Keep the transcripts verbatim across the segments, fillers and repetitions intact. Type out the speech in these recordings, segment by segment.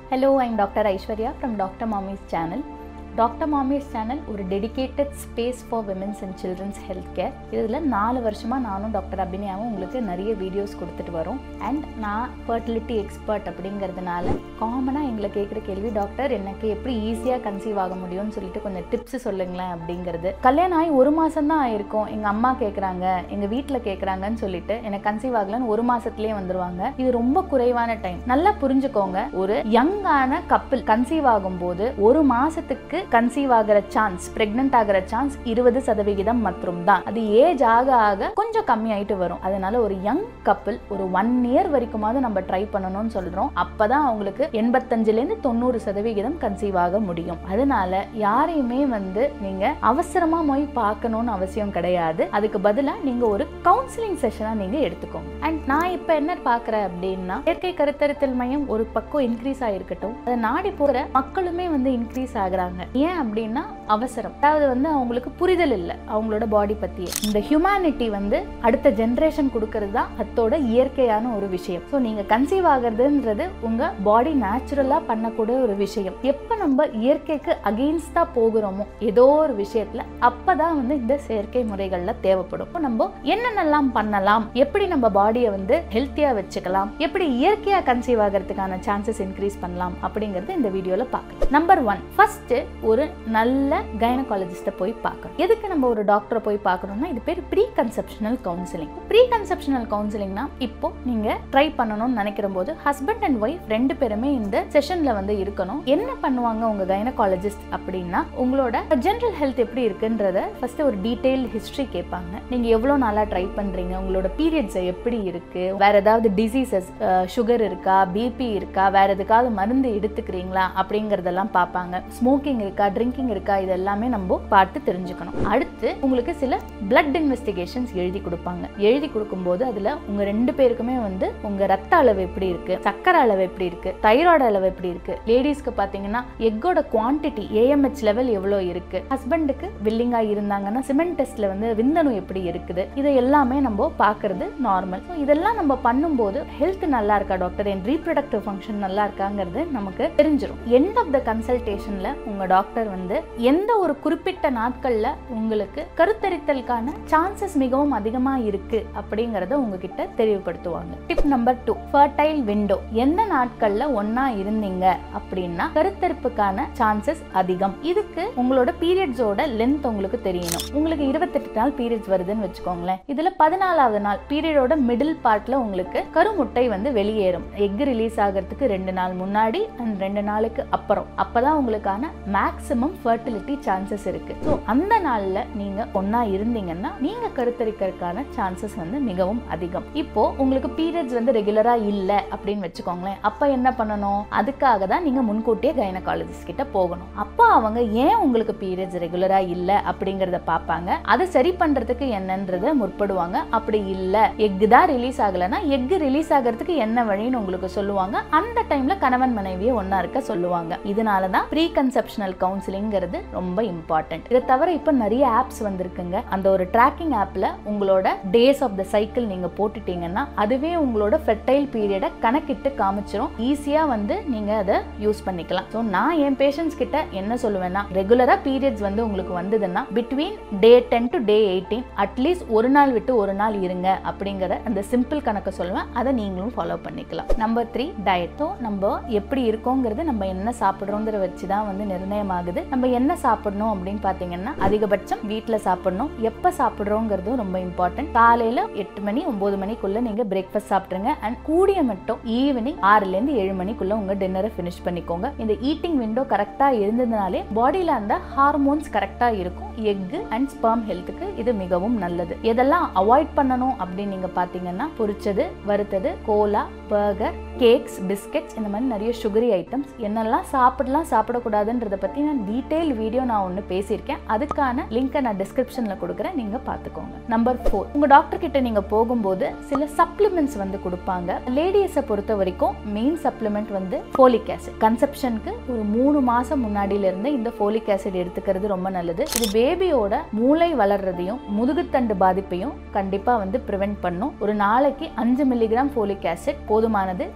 Hello, I'm Doctor Aishwarya from Doctor Mommy's channel. Doctor Mommy's channel ஒரு dedicated space for women's and children's health care. இதில் நாலு வருஷமாக நானும் doctor அபிநயாவும் உங்களுக்கு நிறைய வீடியோஸ் கொடுத்துட்டு வரோம். அண்ட் நான் ஃபர்டிலிட்டி எக்ஸ்பர்ட் அப்படிங்கிறதுனால காமனாக எங்களை கேட்குற கேள்வி, டாக்டர் எனக்கு எப்படி ஈஸியாக கன்சீவ் ஆக முடியும்னு சொல்லிட்டு கொஞ்சம் டிப்ஸ் சொல்லுங்களேன் அப்படிங்கிறது. கல்யாணம் ஆகி ஒரு மாதம் தான் ஆயிருக்கும், எங்கள் அம்மா கேட்குறாங்க, எங்கள் வீட்டில் கேட்குறாங்கன்னு சொல்லிட்டு எனக்கு கன்சீவ் ஆகலன்னு ஒரு மாதத்துலேயே வந்துடுவாங்க. இது ரொம்ப குறைவான டைம். நல்லா புரிஞ்சுக்கோங்க, ஒரு யங்கான கப்பிள் கன்சீவ் ஆகும்போது ஒரு மாதத்துக்கு கன்சீவ் ஆகிற சான்ஸ், பிரெக்னன்ட் ஆகிற சான்ஸ் இருபது சதவிகிதம் மற்றும் தான். அது ஏஜ் ஆக ஆக கொஞ்சம் கம்மி ஆயிட்டு வரும். அதனால ஒரு யங் கப்பிள் ஒரு ஒன் இயர் வரைக்குமாவது நம்ம ட்ரை பண்ணணும்னு சொல்றோம். அப்பதான் அவங்களுக்கு எண்பத்தஞ்சுல இருந்து தொண்ணூறு சதவிகிதம் கன்சீவ் ஆக முடியும். அதனால யாரையுமே வந்து நீங்க அவசரமா போய் பார்க்கணும்னு அவசியம் கிடையாது. அதுக்கு பதிலா நீங்க ஒரு கவுன்சிலிங் செஷனா நீங்க எடுத்துக்கோங்க. அண்ட் நான் இப்ப என்ன பாக்குறேன் அப்படின்னா, இயற்கை கருத்தரித்தல் மையம் ஒரு பக்கம் இன்க்ரீஸ் ஆயிருக்கட்டும், அதை நாடி போற மக்களுமே வந்து இன்க்ரீஸ் ஆகுறாங்க. ஏன் அப்படின்னா அவசரம், அதாவது வந்து அவங்களுக்கு புரிதல் இல்லை அவங்களோட பாடி பத்தியே. இந்த ஹியூமனிட்டி வந்து அடுத்த ஜெனரேஷன் கொடுக்கறது தான் அதோட இயற்கையான ஒரு விஷயம். ஸோ நீங்க கன்சீவ் ஆகிறதுன்றது உங்க பாடி நேச்சுரலா பண்ணக்கூடிய ஒரு விஷயம். எப்ப நம்ம இயற்கைக்கு அகெயின்ஸ்டா போகிறோமோ ஏதோ ஒரு விஷயத்துல, அப்பதான் வந்து இந்த செயற்கை முறைகள்ல தேவைப்படும். நம்ம என்னென்னலாம் பண்ணலாம், எப்படி நம்ம பாடியை வந்து ஹெல்த்தியா வச்சுக்கலாம், எப்படி இயற்கையா கன்சீவ் ஆகிறதுக்கான சான்சஸ் இன்க்ரீஸ் பண்ணலாம் அப்படிங்கறது இந்த வீடியோல பார்க்கலாம். நம்பர் ஒன், ஃபர்ஸ்ட் ஒரு நல்ல கைனகாலஜிஸ்ட போய் பார்க்கணும். எதுக்கு நம்ம ஒரு டாக்டரை போய் பார்க்கணும்னா, இது பேர் pre conceptional counselling. Pre conceptional கவுன்சிலிங்னா இப்போ நீங்க ட்ரை பண்ணணும்னு நினைக்கிற போது ஹஸ்பண்ட் அண்ட் ஒய்ஃப் ரெண்டு பேருமே இந்த செஷன்ல வந்து இருக்கணும். என்ன பண்ணுவாங்க உங்க கைனகாலஜிஸ்ட் அப்படின்னா, உங்களோட ஜெனரல் ஹெல்த் எப்படி இருக்குன்றத ஃபர்ஸ்ட் ஒரு டீடைல் ஹிஸ்டரி கேட்பாங்க. நீங்க எவ்வளவு நாளா ட்ரை பண்றீங்க, உங்களோட பீரியட்ஸ் எப்படி இருக்கு, வேற ஏதாவது டிசீசஸ், சுகர் இருக்கா, பிபி இருக்கா, வேற எதுக்காவது மருந்து எடுத்துக்கிறீங்களா அப்படிங்கறதெல்லாம் பார்ப்பாங்க. ஸ்மோக்கிங் இருக்கா, ட்ரிங்கிங் இருக்கா, இது எல்லாமே நம்ம பார்த்து தெரிஞ்சுக்கணும். அடுத்து உங்களுக்கு சில பிளட் இன்வெஸ்டிகேஷன்ஸ் எழுதி கொடுப்பாங்க. எழுதி கொடுக்கும்போது அதுல உங்க ரெண்டு பேருக்குமே வந்து உங்க ரத்த அளவு எப்படி இருக்கு, சக்கரை அளவு எப்படி இருக்கு, தைராய்டு அளவு எப்படி இருக்கு, லேடிஸ்க்கு பாத்தீங்கன்னா எக்கோட குவான்டிட்டி ஏஎம்ஹெச் லெவல் எவ்வளவு இருக்கு, ஹஸ்பண்டுக்கு வில்லிங்கா இருந்தாங்கன்னா சிமெண்ட் டெஸ்ட்ல வந்து விந்தணு எப்படி இருக்குது, இதை எல்லாமே நம்ம பாக்குறது நார்மல். இதெல்லாம் நம்ம பண்ணும்போது ஹெல்த் நல்லா இருக்கா டாக்டர், என் ரீப்ரொடக்டிவ் ஃபங்க்ஷன் நல்லா இருக்காங்கிறது நமக்கு தெரிஞ்சிடும். எண்ட் ஆஃப் த கன்சல்டேஷன்ல உங்க டாக்டர் வந்து எந்த ஒரு குறிப்பிட்ட நாட்கள்ல உங்களுக்கு கருத்தரித்தலுக்கான சான்சஸ் மிகவும் அதிகமா இருக்கு அப்படிங்கறத உங்ககிட்ட தெரியப்படுத்துவாங்க. Tip number two, fertile window. எந்த நாட்கள்ல ஒன்னா இருந்தீங்க அப்படின்னா கருத்தரிப்புக்கான சான்சஸ் அதிகம். இதுக்கு உங்களோட பீரியட்ஸோட லென்த் உங்களுக்கு தெரியணும். உங்களுக்கு இருபத்தெட்டு நாள் பீரியட்ஸ் வருதுன்னு வச்சுக்கோங்களேன். இதுல பதினாலாவது நாள் பீரியடோட மிடில் பார்ட்ல உங்களுக்கு கருமுட்டை வந்து வெளியேறும். எக் ரிலீஸ் ஆகிறதுக்கு ரெண்டு நாள் முன்னாடி அண்ட் ரெண்டு நாளுக்கு அப்புறம். அப்பதான் உங்களுக்கான மேக்ஸிமம் ஃபர்டிலிட்டி சான்சஸ் இருக்கு. ஸோ அந்த நாள்ல நீங்க ஒன்னா இருந்தீங்கன்னா நீங்க கருத்தரிக்கிறதுக்கான சான்சஸ் வந்து மிகவும் அதிகம். இப்போ உங்களுக்கு பீரியட்ஸ் வந்து ரெகுலரா இல்ல அப்படின்னு வச்சுக்கோங்களேன். அப்ப என்ன பண்ணணும், அதுக்காக தான் நீங்க முன்கூட்டியே கைனகாலஜிஸ்ட் கிட்ட போகணும். அப்போ அவங்க ஏன் உங்களுக்கு பீரியட்ஸ் ரெகுலரா இல்ல அப்படிங்கறத பார்ப்பாங்க. அதை சரி பண்றதுக்கு என்னன்றத முற்படுவாங்க. அப்படி இல்ல எக் தான் ரிலீஸ் ஆகலன்னா எக் ரிலீஸ் ஆகிறதுக்கு என்ன வழின்னு உங்களுக்கு சொல்லுவாங்க. அந்த டைம்ல கணவன் மனைவியை ஒன்னா இருக்க சொல்லுவாங்க. இதனாலதான் ப்ரீ கன்செப்ஷனல் கவுன்சிலிங்கிறது ரொம்ப இம்பார்ட்டன்ட். இதை தவிர இப்ப நிறைய ஆப்ஸ் வந்திருக்குங்க. அந்த ஒரு ட்ராக்கிங் ஆப்ல உங்களோட டேஸ் ஆஃப் த சைக்கிள் நீங்க போட்டுட்டீங்கன்னா அதுவே உங்களோட ஃபெர்டைல் பீரியட கணக்கிட்டு காமிச்சிரும். ஈஸியா வந்து நீங்க அதை யூஸ் பண்ணிக்கலாம். ஸோ நான் என் பேஷண்ட்ஸ் கிட்ட என்ன சொல்லுவேன்னா, ரெகுலரா பீரியட்ஸ் வந்து உங்களுக்கு வந்ததுன்னா between day ten to day eighteen at least ஒரு நாள் விட்டு ஒரு நாள் இருங்க அப்படிங்கிற அந்த சிம்பிள் கணக்கை சொல்லுவேன். அதை நீங்களும் ஃபாலோ பண்ணிக்கலாம். Number three, diet. ஸோ நம்ம எப்படி இருக்கோங்கிறது நம்ம என்ன சாப்பிடுறோங்கிறத வச்சுதான் வந்து நிர்ணயம் ஆகுது. நம்ம என்ன சாப்பிடணும் அப்படின்னு பாத்தீங்கன்னா, அதிகபட்சம் வீட்டுல சாப்பிடணும். எப்ப சாப்பிடுறோங்கிறதும் ரொம்ப இம்பார்ட்டன்ட். காலையில எட்டு மணி ஒன்பது மணிக்குள்ள நீங்க பிரேக்ஃபாஸ்ட் சாப்பிடுங்க. அண்ட் கூடிய மட்டும் ஈவினிங் ஆறுல இருந்து ஏழு மணிக்குள்ள உங்க டின்னரை பினிஷ் பண்ணிக்கோங்க. இந்த ஈட்டிங் விண்டோ கரெக்டா இருந்ததுனாலே பாடியில அந்த ஹார்மோன்ஸ் கரெக்டா இருக்கும். எக் அண்ட் ஸ்பெர்ம் ஹெல்த்துக்கு இது மிகவும் நல்லது. எதெல்லாம் அவாய்ட் பண்ணணும் அப்படின்னு நீங்க பாத்தீங்கன்னா, பொரிச்சது, வறுத்தது, கோலா, பர்கர், கேக்ஸ், பிஸ்கெட்ஸ், இந்த மாதிரி நிறைய சுகரி ஐட்டம்ஸ் என்னெல்லாம் சாப்பிடலாம் சாப்பிடக்கூடாதுன்றத பத்தி நான் டீடைல் வீடியோ நான் ஒன்னு பேசியிருக்கேன். அதுக்கான லிங்கை நான் டிஸ்கிரிப்ஷன்ல கொடுக்குறேன், நீங்க பாத்துக்கோங்க. நம்பர் ஃபோர், உங்க டாக்டர் கிட்ட நீங்க போகும்போது சில சப்ளிமெண்ட்ஸ் வந்து கொடுப்பாங்க. லேடிஸை பொறுத்த வரைக்கும் மெயின் சப்ளிமெண்ட் வந்து ஃபோலிக் ஆசிட். கன்செப்ஷனுக்கு ஒரு மூணு மாசம் முன்னாடியில இருந்து இந்த ஃபோலிக் ஆசிட் எடுத்துக்கிறது ரொம்ப நல்லது. இது பேபியோட மூளை வளர்றதையும் முதுகுத்தண்டு பாதிப்பையும் கண்டிப்பா வந்து பிரிவென்ட் பண்ணும். ஒரு நாளைக்கு அஞ்சு மில்லிகிராம் ஃபோலிக் ஆசிட் போதுமானது.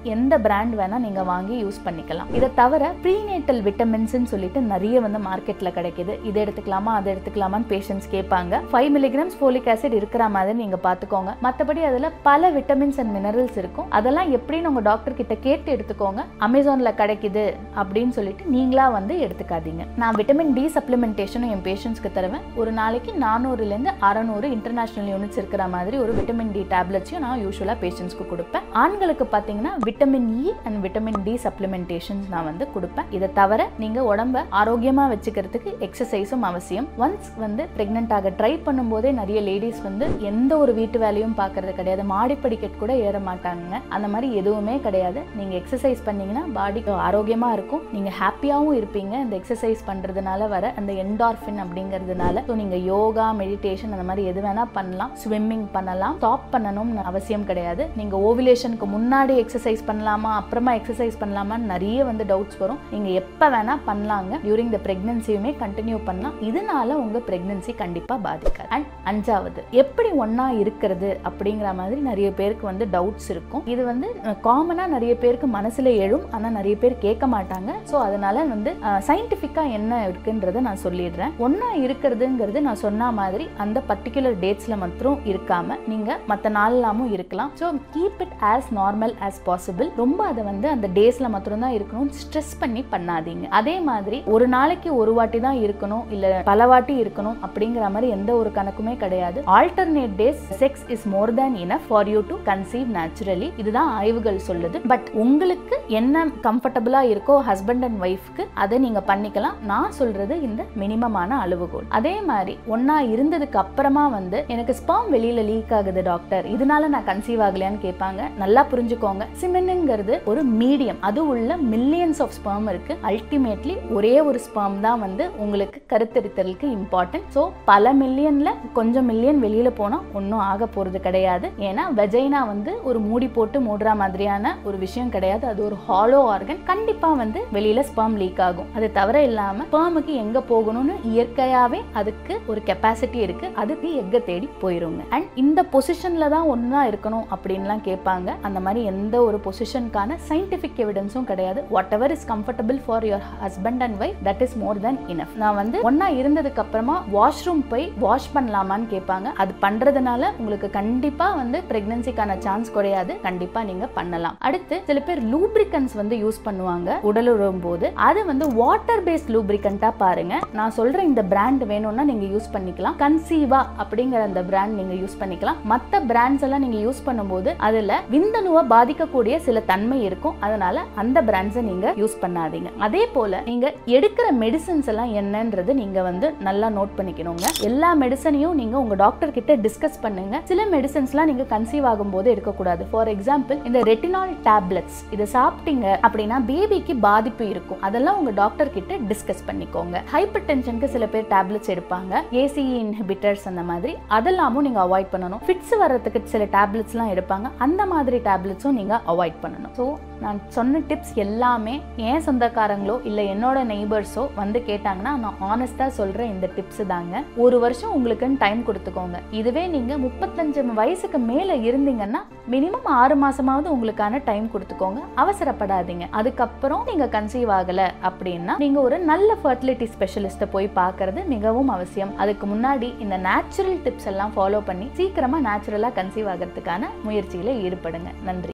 எந்த பிராண்ட் வேணா நீங்க வாங்கி யூஸ் பண்ணிக்கலாம். இதை தவிர ப்ரீநேட்டல் விட்டமின்ஸ்னு சொல்லிட்டு நிறைய வந்து மார்க்கெட்ல கிடைக்குது. இதை எடுத்துக்கலாமா அதை எடுத்துக்கலாமான்னு பேஷண்ட்ஸ் கேட்பாங்க. ஃபைவ் மில்லிகிராம்ஸ் ஃபோலிக் ஆசிட் இருக்கிற மாதிரி நீங்க பாத்துக்கோங்க. மற்றபடி அதுல பல விட்டமின்ஸ் அண்ட் மினரல்ஸ் இருக்கும். அதெல்லாம் எப்படின்னு உங்க டாக்டர் கிட்ட கேட்டு எடுத்துக்கோங்க. அமேசான்ல கிடைக்குது அப்படின்னு சொல்லிட்டு நீங்களா வந்து எடுத்துக்காதீங்க. நான் விட்டமின் டி சப்ளிமெண்டேஷனும் என் பேஷண்ட்ஸ்க்கு தருவேன். ஒரு நாளைக்கு நானூறுல இருந்து அறுநூறு இன்டர்நேஷனல் யூனிட்ஸ் இருக்கிற மாதிரி ஒரு விட்டமின் டி டேப்லெட்ஸையும் நான் யூஸ்வலா பேஷண்ட்ஸ்க்கு கொடுப்பேன். ஆண்களுக்கு பாத்தீங்கன்னா vitamin E and vitamin D supplementations நான் வந்து கொடுப்பேன். இதை தவிர நீங்க உடம்ப ஆரோக்கியமா வச்சுக்கிறதுக்கு எக்ஸசைஸும் அவசியம். ஒன்ஸ் வந்து பிரெக்னென்ட் ஆக ட்ரை பண்ணும் போதே நிறைய லேடிஸ் வந்து எந்த ஒரு வீட்டு வேலையும் பார்க்கறது கிடையாது, மாடி படிக்கட் கூட ஏற மாட்டாங்க. அந்த மாதிரி எதுவுமே கிடையாது. நீங்க எக்ஸசைஸ் பண்ணீங்கன்னா பாடி ஆரோக்கியமா இருக்கும், நீங்க ஹாப்பியாவும் இருப்பீங்க. இந்த எக்ஸசைஸ் பண்றதுனால வர அந்த என்டார்பின் அப்படிங்கிறதுனால ஸோ நீங்க யோகா மெடிடேஷன் அந்த மாதிரி எது வேணா பண்ணலாம். ஸ்விம்மிங் பண்ணலாம். ஸ்டாப் பண்ணணும்னு அவசியம் கிடையாது. நீங்க ஓவிலேஷனுக்கு முன்னாடி எக்ஸசைஸ் பண்ணலாமா அப்புறமா எக்ஸசைஸ் பண்ணலாமான்னு நிறைய வந்து டவுட்ஸ் வரும். நீங்க எப்ப வேணா பண்ணலாங்க. டியூரிங் த பிரெக்னன்சியுமே கண்டினியூ பண்ணலாம். இதனால உங்க பிரெக்னன்சி கண்டிப்பா பாதிக்காது. அண்ட் அஞ்சாவது, எப்படி ஒன்னா இருக்கிறது அப்படிங்கிற மாதிரி நிறைய பேருக்கு வந்து டவுட்ஸ் இருக்கும். இது வந்து காமனா நிறைய பேருக்கு மனசுல எழும். ஆனா நிறைய பேர் கேட்க மாட்டாங்க. ஸோ அதனால வந்து சயின்டிபிக்கா என்ன இருக்குன்றத நான் சொல்லிடுறேன். ஒன்னா இருக்கிறதுங்கிறது நான் சொன்ன மாதிரி அந்த பர்டிகுலர் டேட்ஸ்ல மட்டும் இருக்காம நீங்க மற்ற நாள்லாமும் இருக்கலாம். So keep it as normal as possible. ரொம்ப அதை வந்து அந்த டேஸ்ல மட்டும் தான் இருக்கணும் ஸ்ட்ரெஸ் பண்ணி பண்ணாதீங்க. அதே மாதிரி ஒரு நாளைக்கு ஒரு வாட்டி தான் இருக்கணும் இல்ல பல வாட்டி இருக்கணும் அப்படிங்கிற மாதிரி எந்த ஒரு கணக்குமே கிடையாது. Alternate days sex is more than enough for you to conceive naturally. இதுதான் ஆய்வுகள் சொல்லுது. பட் உங்களுக்கு என்ன கம்ஃபர்டபுளா இருக்கோ ஹஸ்பண்ட் அண்ட் ஒய்ஃப்க்கு அதை நீங்க பண்ணிக்கலாம். நான் சொல்றது இந்த மினிமமான அளவுகோல். அதே மாதிரி ஒன்னா இருந்ததுக்கு அப்புறமா வந்து எனக்கு ஸ்பெர்ம் வெளியில லீக் ஆகுது டாக்டர், இதனால நான் கன்சீவ் ஆகலையான்னு கேட்பாங்க. நல்லா புரிஞ்சுக்கோங்க. சிமென்ங்கிறது ஒரு மீடியம். அது உள்ள மில்லியன்ஸ் ஆஃப் ஸ்பெர்ம் இருக்கு. அல்டிமேட்லி ஒரே ஒரு ஸ்பெர்ம் தான் வந்து உங்களுக்கு கருத்தரித்தலுக்கு இம்பார்ட்டன்ட். ஸோ பல மில்லியன்ல கொஞ்சம் மில்லியன் வெளியில போனா ஒன்னும் ஆக போறது கிடையாது. ஏன்னா வெஜைனா வந்து ஒரு மூடி போட்டு மூடுற மாதிரியான ஒரு விஷயம் கிடையாது. அது ஒரு ஹாலோ ஆர்கன். கண்டிப்பா வந்து வெளியில ஸ்பெர்ம் லீக் ஆகும். அது தவிர இல்லாம ஸ்பெர்முக்கு எங்க போகணும்னு இயற்கையாவே அதுக்கு ஒரு கெப்பாசிட்டி இருக்கு. அதுக்கு எங்க தேடி போயிருங்க. அண்ட் இந்த பொசிஷன்ல தான் ஒன்னா இருக்கணும் அப்படின்லாம் கேட்பாங்க. அந்த மாதிரி எந்த ஒரு பொசிஷனுக்கான சயின்டிபிக் எவிடன்ஸும் கிடையாது. Whatever is comfortable for your husband and wife that is more than enough. நான் வந்து ஒன்னா இருந்ததுக்கு அப்புறமா வாஷ்ரூம் போய் வாஷ் பண்ணலாமான்னு கேட்பாங்க. அது பண்றதுனால உங்களுக்கு கண்டிப்பா வந்து பிரெக்னன்சிக்கான சான்ஸ் குறையாது. கண்டிப்பா நீங்க பண்ணலாம். அடுத்து சில பேர் லூப்ரிகன்ஸ் வந்து யூஸ் பண்ணுவாங்க உடலுறவும் போது. அது வந்து வாட்டர் பேஸ்ட் லூப்ரிகண்டா பாருங்க. நான் சொல்ற இந்த பிராண்ட் வேணும்னா நீங்க யூஸ் பண்ணிக்கலாம். கன்சீவா அப்படிங்கிற அந்த பிராண்ட் நீங்க யூஸ் பண்ணிக்கலாம். மத்த பிராண்ட்ஸ் எல்லாம் நீங்க யூஸ் பண்ணும்போது அதுல விந்தணுவை பாதிக்கக்கூடிய சில தன்மை இருக்கும். அதனால அந்த பிராண்ட்ஸை நீங்க யூஸ் பண்ணாதீங்க. அதே போல நீங்க எடுக்கிற மெடிசன்ஸ் எல்லாம் என்னன்றது நீங்க வந்து நல்லா நோட் பண்ணிக்கணுங்க. எல்லா மெடிசனையும் நீங்க உங்க டாக்டர் கிட்ட டிஸ்கஸ் பண்ணுங்க. சில மெடிசன்ஸ்லாம் நீங்க கன்சீவ் ஆகும் போது எடுக்கக்கூடாது. ஃபார் எக்ஸாம்பிள் இந்த ரெட்டினால் டேப்லெட்ஸ் இதை சாப்பிட்டீங்க அப்படின்னா பேபிக்கு பாதிப்பு இருக்கும். அதெல்லாம் உங்க டாக்டர் கிட்ட டிஸ்கஸ் பண்ணிக்கோங்க. ஹைப்பர் டென்ஷனுக்கு சில பேர் டேப்லெட்ஸ் எடுப்பாங்க, ஏசிஇ இன்ஹிபிட்டர்ஸ் அந்த மாதிரி. அதெல்லாமும் நீங்க அவாய்ட் பண்ணணும். ஃபிட்ஸ் வர்றதுக்கு சில டேப்லெட்ஸ்லாம் எடுப்பாங்க. அந்த மாதிரி டேப்லெட்ஸும் நீங்க அவாய்ட் பண்ணணும். ஸோ நான் சொன்ன டிப்ஸ் எல்லாமே என் சொந்தக்காரங்களோ இல்லை என்னோட நெய்பர்ஸோ வந்து கேட்டாங்கன்னா நான் ஆனஸ்டாக சொல்கிற இந்த டிப்ஸ் தாங்க. ஒரு வருஷம் உங்களுக்குன்னு டைம் கொடுத்துக்கோங்க. இதுவே நீங்கள் முப்பத்தஞ்சு வயசுக்கு மேலே இருந்தீங்கன்னா மினிமம் ஆறு மாசமாவது உங்களுக்கான டைம் கொடுத்துக்கோங்க. அவசரப்படாதீங்க. அதுக்கப்புறம் நீங்கள் கன்சீவ் ஆகலை அப்படின்னா நீங்கள் ஒரு நல்ல ஃபர்டிலிட்டி ஸ்பெஷலிஸ்ட்டை போய் பார்க்கறது மிகவும் அவசியம். அதுக்கு முன்னாடி இந்த நேச்சுரல் டிப்ஸ் எல்லாம் ஃபாலோ பண்ணி சீக்கிரமாக நேச்சுரலாக கன்சீவ் ஆகிறதுக்கான முயற்சியில் ஈடுபடுங்க. நன்றி.